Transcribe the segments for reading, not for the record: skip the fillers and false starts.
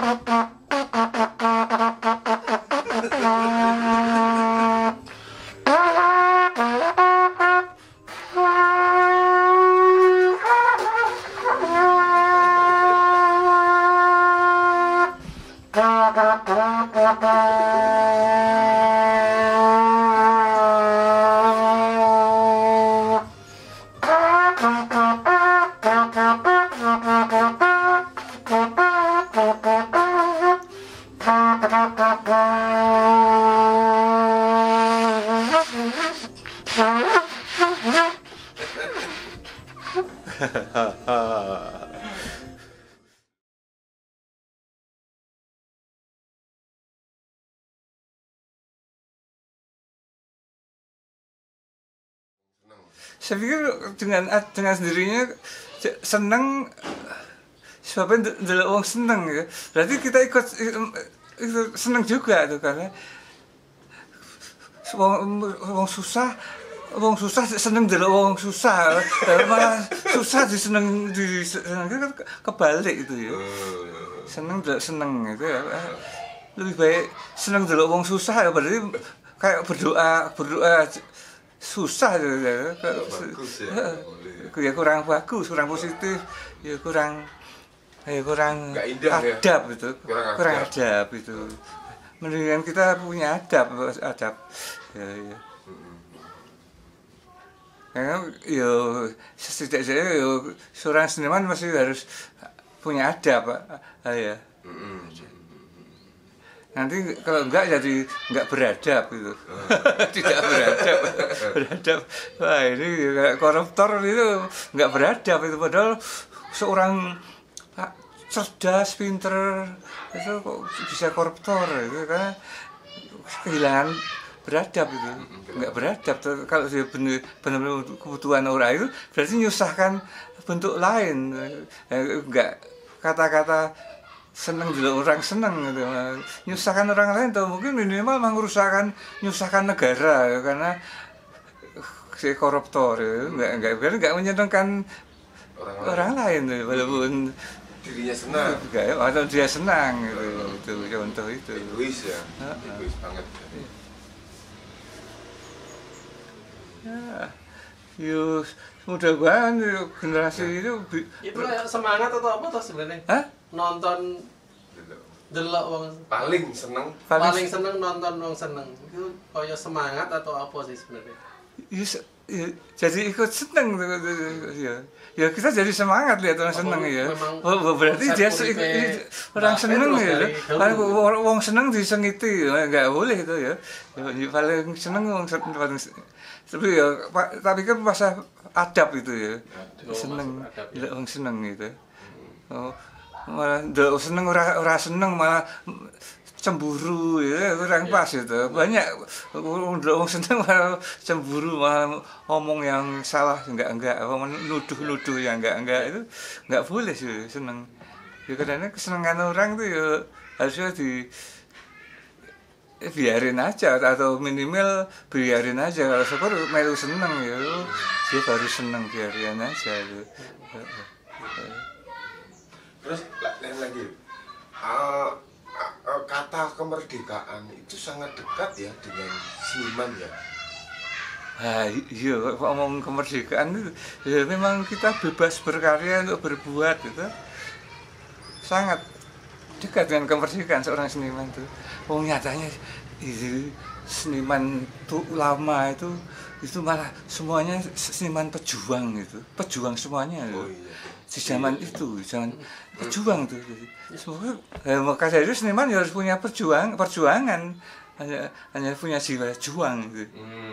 Saya pikir dengan sendirinya seneng sebabnya ndelok wong seneng ya. Berarti kita ikut seneng juga tuh, karena wong susah seneng ndelok wong susah, malah susah diseneng kan kebalik itu ya. Seneng itu ya. Lebih baik seneng ndelok wong susah ya, berarti kayak berdoa susah ya. Bagus Ya kurang bagus, kurang positif, ya kurang nggak indah, adab ya? Itu, kurang adab itu. Mendingan kita punya adab ya. Karena setidaknya seorang seniman masih harus punya adab, ya. Nanti kalau enggak jadi enggak beradab gitu. Tidak beradab. Wah, ini koruptor itu enggak beradab itu, padahal seorang cerdas, pinter itu kok bisa koruptor itu, karena kehilangan beradab itu. Enggak beradab. Kalau dia benar-benar kebutuhan orang itu berarti nyusahkan bentuk lain. Enggak kata-kata seneng dulu orang seneng gitu, nyusahkan orang lain atau mungkin minimal nyusahkan negara ya, karena si koruptor ya, nggak menyenangkan orang lain ya, walaupun dirinya senang atau dia senang gitu, itu contoh itu. Egois ya, egois banget. Ya, yus mudah-mudahan generasi itu semangat atau apa tuh sebenarnya? Hah? Nonton delok wong paling seneng nonton wong seneng itu kaya semangat atau apa sih sebenarnya? Ya, jadi ikut seneng ya kita jadi semangat lihat orang seneng ya. Berarti dia orang seneng ya. Wong seneng disengiti nggak boleh itu ya. Paling seneng wong paling tapi ya tapi kan masa adab itu ya. Seneng wong seneng gitu. Malah seneng ora seneng malah cemburu ya, kurang pas itu. Banyak orang seneng malah cemburu, malah ngomong yang salah, enggak nuduh yang enggak itu enggak boleh sih seneng. Ya karena kesenangan orang itu ya harusnya biarin aja, atau minimal biarin aja. Kalau syukur melu seneng ya dia baru seneng, biarin aja itu. Terus lain lagi, kata kemerdekaan itu sangat dekat ya dengan seniman ya. Iya, ngomong kemerdekaan itu ya memang kita bebas berkarya untuk berbuat itu sangat dekat dengan kemerdekaan seorang seniman itu. Nyatanya itu seniman tuh lama itu malah semuanya seniman pejuang itu, pejuang semuanya. Oh, iya. Di zaman itu, zaman pejuang tuh. Semoga maka dari itu seniman harus punya perjuangan, hanya punya jiwa juang gitu.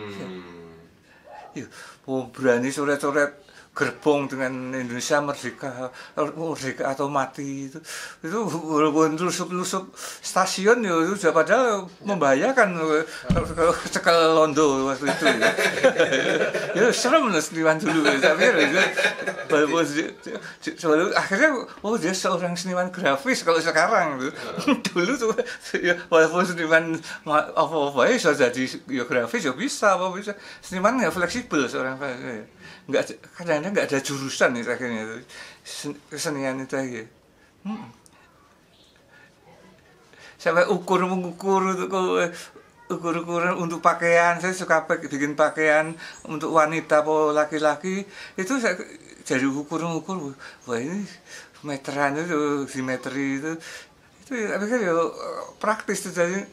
Berani coret-coret gerbong dengan Indonesia merdeka atau mati itu walaupun lusup stasiun ya itu sudah padahal membahayakan kalau cekal Londo waktu itu ya serem loh seniman dulu tapi walaupun akhirnya dia seorang seniman grafis kalau sekarang tuh dulu tuh ya, walaupun seniman apa ya sudah jadi ya grafis ya bisa seniman ya fleksibel seorang kadang-kadang nggak ada jurusan nih akhirnya kesenian itu aja. sampai mengukur ukur-ukuran untuk pakaian. Saya suka bikin pakaian untuk wanita atau laki-laki. Itu saya jadi ukur-ukur. Wah ini meteran itu, simetri itu ya pikir ya praktis itu. Jadi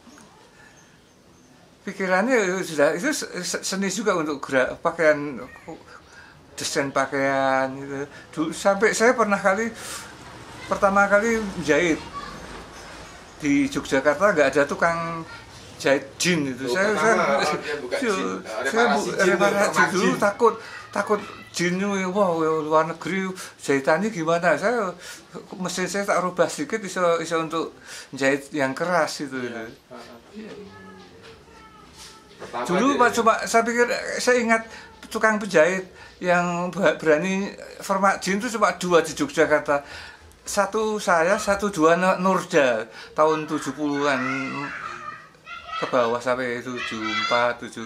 pikirannya sudah itu seni juga untuk gerak pakaian, desain pakaian gitu. Sampai saya pertama kali jahit di Yogyakarta nggak ada tukang jahit jin itu. Saya reparasi dulu takut jin, wow luar negeri jahitannya gimana. Mesin saya tak rubah sedikit bisa untuk jahit yang keras itu. Dulu cuma saya pikir, saya ingat tukang penjahit yang berani format jin itu cuma 2 di Yogyakarta. Satu saya, satu dua Nurja tahun 70-an ke bawah sampai 74, 7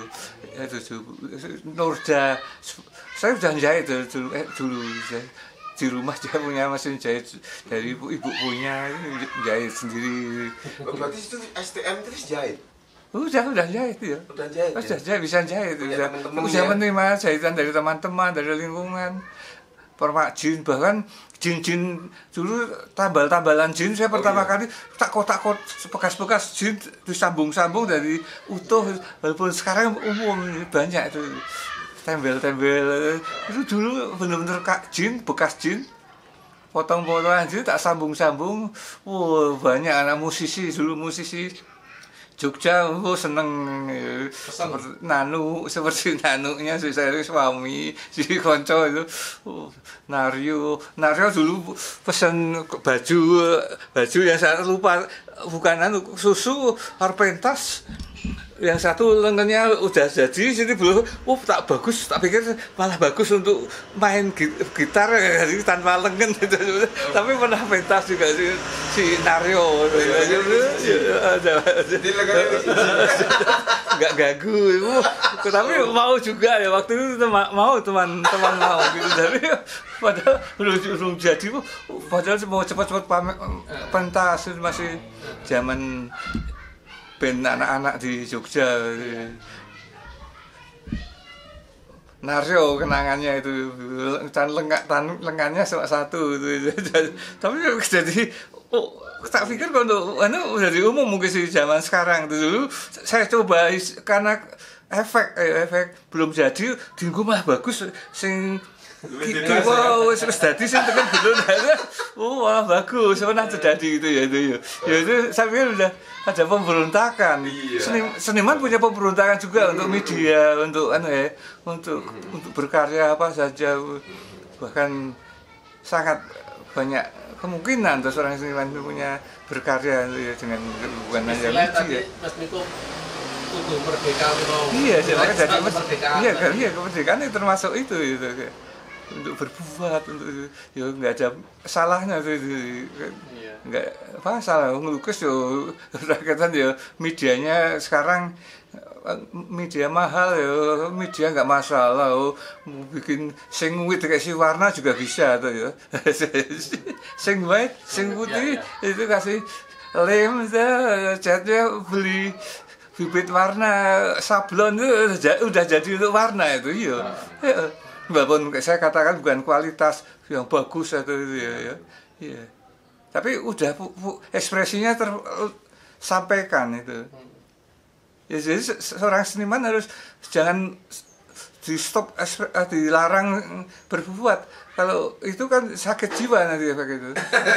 Nurja. Saya sudah jahit dulu di rumah dia punya mesin jahit dari ibu punya, jahit sendiri. Berarti itu STM terus jahit? Udah jahit ya. Udah jahit, bisa jahit. Udah menerima jahitan dari teman-teman, dari lingkungan. Format jin, bahkan jin dulu tambal-tambalan jin saya pertama kali takut bekas-bekas jin disambung-sambung dari utuh, walaupun sekarang umum banyak itu tembel-tembel itu. Dulu bener-bener jin, bekas jin, potong-potongan jin tak sambung-sambung. Banyak anak musisi dulu, musisi Jogja seneng seperti nanunya saya suami si konco itu. Nario dulu pesen baju yang saya lupa, bukan susu Arpentas. Yang satu lengannya udah jadi, sini belum. Tak bagus, tak pikir malah bagus untuk main gitar tanpa lengan gitu. Tapi pernah pentas juga si Nario. Jadi lengannya nggak gagu. Tapi mau juga ya waktu itu teman mau gitu. Jadi padahal belum jadi. Padahal mau cepat-cepat pentas, masih zaman band anak-anak di Jogja. Nario kenangannya itu, lengannya cuma satu itu. Tapi jadi tak pikir kalau udah diumum mungkin sih zaman sekarang. Dulu saya coba karena efek belum jadi, dinggo malah bagus sing wow, wis dadi sing tekan belum ada. Wah, bagus, pernah terjadi gitu ya itu. Ya itu saya pikir udah ada pemberontakan. Seniman punya pemberontakan juga untuk media, untuk untuk berkarya apa saja. Bahkan sangat banyak kemungkinan untuk seorang seniman punya berkarya ya, dengan bukan hanya media. Mas Miko kudu merdeka mau. Iya, jadi kemerdekaan itu termasuk itu. Untuk berbuat, untuk ya nggak ada salahnya itu. Nggak apa salah ngelukis yo rakyatan ya, medianya sekarang media mahal ya, media nggak masalah. Mau bikin sing wit kasih warna juga bisa tuh ya. Sing white, sing putih itu kasih lem, catnya beli bibit warna sablon itu udah jadi untuk warna itu ya. Walaupun saya katakan bukan kualitas yang bagus atau itu ya. Tapi udah ekspresinya tersampaikan itu. Ya, jadi seorang seniman harus jangan di stop, dilarang berbuat. Kalau itu kan sakit jiwa nanti ya begitu.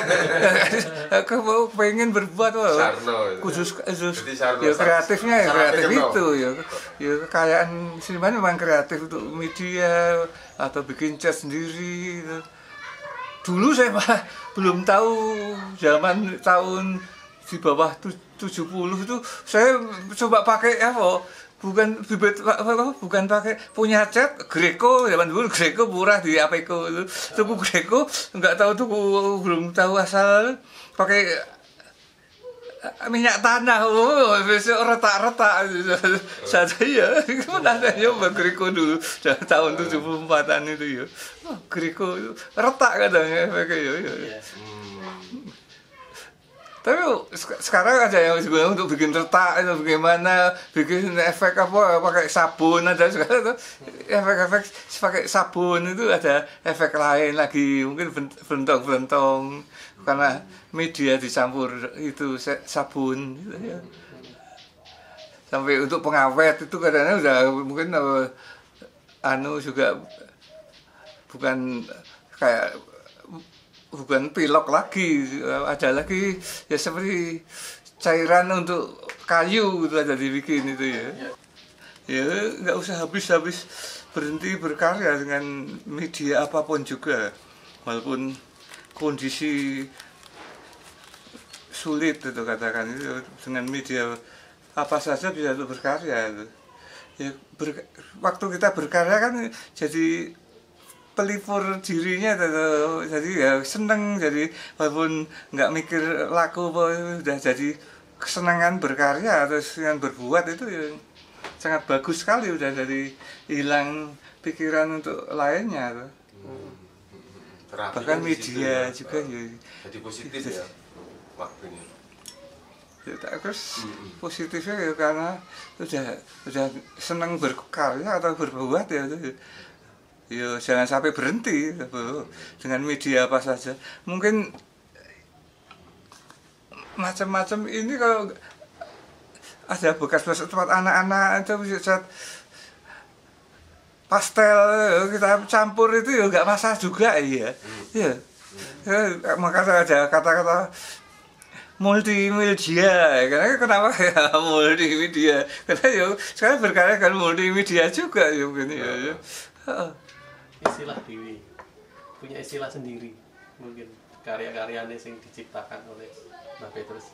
Kalau pengen berbuat khusus ya kreatifnya ya kreatif itu ya. Ya kekayaan seniman memang kreatif untuk media atau bikin cat sendiri. Gitu. Dulu saya malah belum tahu zaman tahun di bawah 70 itu saya coba pakai apa? Bukan pakai punya cat Greco, zaman dulu Greco murah di Apeco itu. Tuku Greco enggak tahu belum tahu asal pakai minyak tanah. Retak-retak saja ya. Pernah saya nyoba Greco dulu tahun 74-an itu ya. Greco itu retak katanya pakai ya. Tapi sekarang ada yang juga untuk bikin retak itu bagaimana, bikin efek apa pakai sabun, ada sekarang tuh efek-efek pakai sabun itu ada efek lain lagi, mungkin belentong-belentong karena media dicampur itu sabun gitu ya. Sampai untuk pengawet itu kadang-kadang udah mungkin juga bukan pilok lagi, ada lagi ya seperti cairan untuk kayu gitu ada dibikin itu ya. Ya nggak usah habis-habis berhenti berkarya dengan media apapun juga, walaupun kondisi sulit itu katakan itu dengan media apa saja bisa untuk berkarya itu. Ya, waktu kita berkarya kan jadi pelipur dirinya jadi ya seneng, jadi walaupun nggak mikir laku udah jadi kesenangan berkarya terus yang berbuat itu ya sangat bagus sekali, udah jadi hilang pikiran untuk lainnya tuh. Bahkan media juga ya jadi positif ya waktunya. Terus positifnya ya karena udah seneng berkarya atau berbuat ya tuh. Ya jangan sampai berhenti dengan media apa saja. Mungkin macam-macam ini kalau ada bekas-bekas tempat anak-anak itu bisa pastel kita campur itu ya nggak masalah juga ya. Ya. Maka ada kata-kata multimedia, karena kenapa ya multimedia? Karena ya sekarang berkarya kan multimedia juga ya mungkin ya. Istilah dewi punya istilah sendiri mungkin karya-karyanya yang diciptakan oleh Mbak Petrus.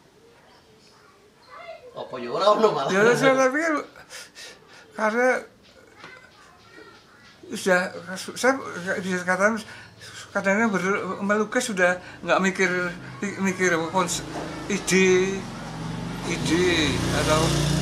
Apa ya ora ono malah. Ya saya pikir karena sudah saya bisa katakan kadang-kadang melukis sudah nggak mikir ide atau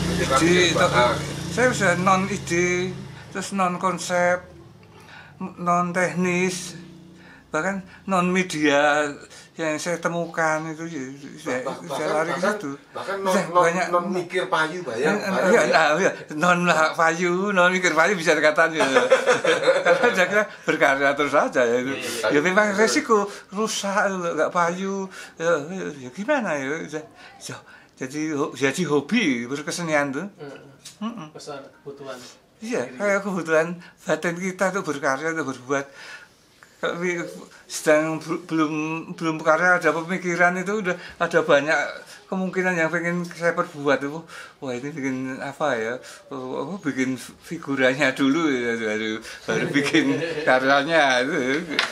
saya sudah non ide, terus non konsep, non teknis, bahkan non media yang saya temukan itu saya lari ke situ. Bahkan non mikir payu bayang. Iya, non payu, non mikir payu bisa dikatakan ya. Karena saya kira berkarya terus saja ya itu. Ya memang resiko rusak nggak payu. Ya gimana ya? Jadi hobi berkesenian tuh. Besar kebutuhan. Iya, kayak kebutuhan batin kita tuh berkarya tuh berbuat. Sedang belum karya ada pemikiran itu udah ada banyak kemungkinan yang pengen saya perbuat itu. Wah ini bikin apa ya? Bikin figuranya dulu ya, baru bikin karyanya itu.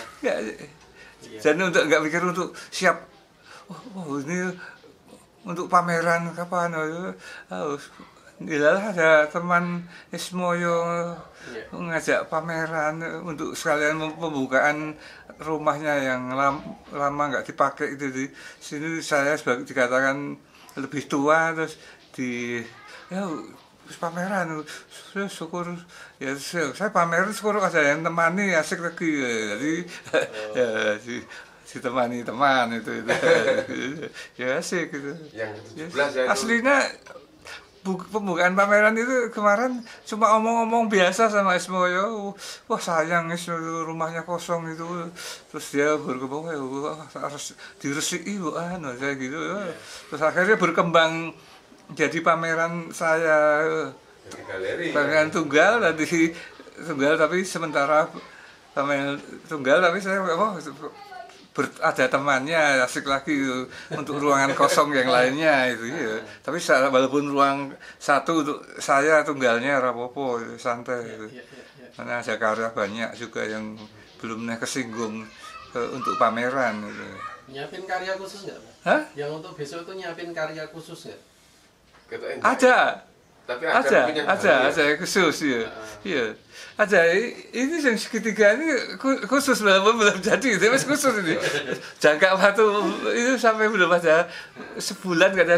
Dan untuk nggak mikir untuk siap. Oh ini untuk pameran kapan? Dilalah ada teman Ismoyo ngajak pameran untuk sekalian pembukaan rumahnya yang lama nggak dipakai itu di sini. Saya sebagai dikatakan lebih tua terus pameran syukur ya saya pameran syukur ada yang temani asik lagi jadi ditemani teman itu ya asik gitu. Aslinya pembukaan pameran itu kemarin cuma omong-omong biasa sama Ismoyo. Wah sayang rumahnya kosong itu. Terus dia berkembang harus diresiki saya gitu. Terus akhirnya berkembang jadi pameran saya. Pameran tunggal tapi sementara pameran tunggal tapi saya ada temannya asik lagi untuk ruangan kosong yang lainnya itu ya. Tapi walaupun ruang satu untuk saya tunggalnya rapopo santai itu. Karena ada karya banyak juga yang belum kesinggung untuk pameran itu. Nyiapin karya khusus nggak, Pak? Hah? Yang untuk besok itu nyiapin karya khusus nggak? Ada. Tapi ada khusus ya. Iya. Ada ini yang segitiga ini khusus belum jadi, tapi khusus ini. Jangka waktu itu sampai belum ada sebulan nggak ada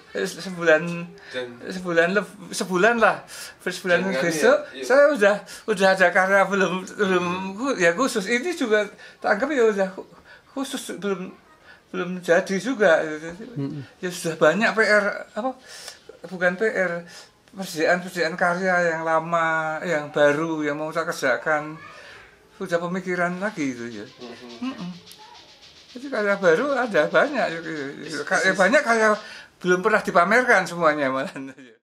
sebulan lah. Sebulan besok saya udah ada karya belum ya khusus. Ini juga tak anggap ya udah khusus belum belum jadi juga. Ya sudah banyak PR apa? Bukan PR, pekerjaan karya yang lama, yang baru, yang mau saya kerjakan. Sudah pemikiran lagi itu ya. Jadi karya baru ada banyak, banyak karya belum pernah dipamerkan semuanya malah.